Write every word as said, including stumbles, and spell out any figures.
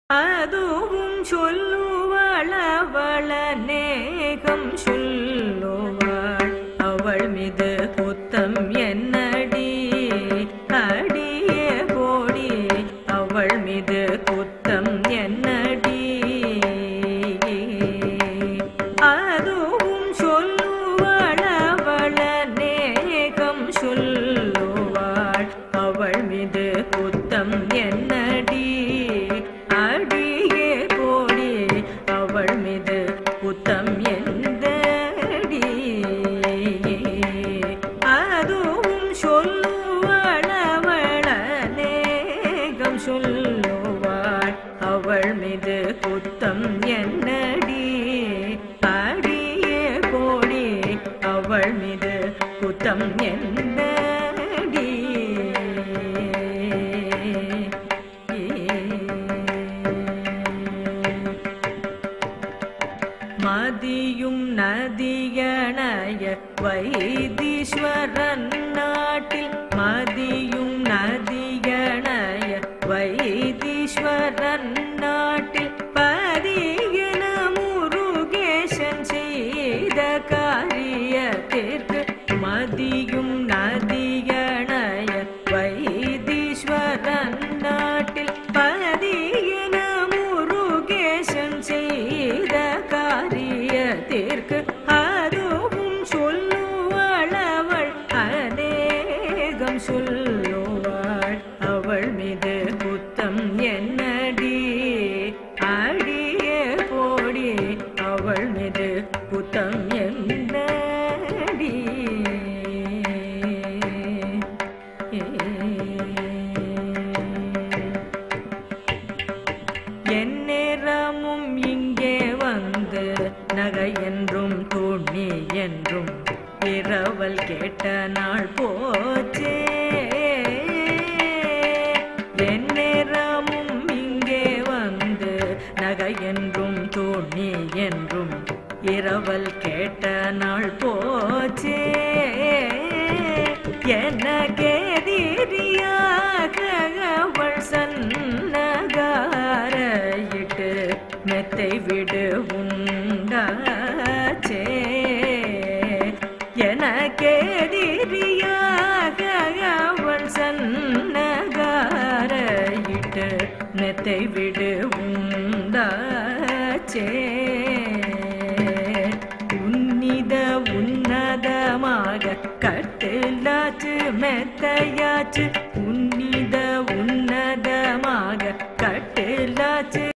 அதுவும் சொல்லுவாள் அவள் அநேகம் சொல்லுவாள் அவள் மீது குத்தம் என்னடி அடியே போடி அவள் மீது குத்தம் என்னடி அதுவும் சொல்லுவாள் அவள் அநேகம் சொல்லுவாள் அவள் மீது குத்தம் என்னடி அடியே போடி அவள் மீது குத்தம் என்னடி அதுவும் சொல்லுவாள் அவள் அநேகம் சொல்லுவாள் அவள் மீது குத்தம் என்னடி அடியே போடி அவள் மீது குத்தம் என்னடி மதியும் நதியணைய வைத்தீஸ்வரன் நாட்டில் மதியும் நதியணைய வைத்தீஸ்வரன் நாட்டில் பதியன முருகேசன் செய்த காரியத்திற்கு மதியும் நதியணைய வைத்தீஸ்வரன் நாட்டில் பதியன முருகேசன் செய்த காரியத்திற்கு அதுவும் சொல்லுவாள் அவள் அநேகம் சொல்லுவாள் அவள் மீது குத்தம் என்னடி அடியே போடி அவள் மீது குத்தம் என்னடி எந்நேரமும் இங்கே வந்து நகை என்றும் துணி என்றும் இரவல் கேட்ட நாள் போச்சே எந்நேரமும் இங்கே வந்து நகை என்றும் துணி என்றும் இரவல் கேட்ட நாள் போச்சே எனக்கேதிரியாக அவள் சன்னகாரையிட்டு மெத்தை விடு உண்டாச்சே எனக்கேதிரியாக அவள் சன்னகாரையிட்டு மெத்தை விடு உண்டாச்சே உன்னித உன்னதமாக கட்டிலாச்சு மெத்தையாச்சு உன்னித உன்னதமாக கட்டிலாச்சு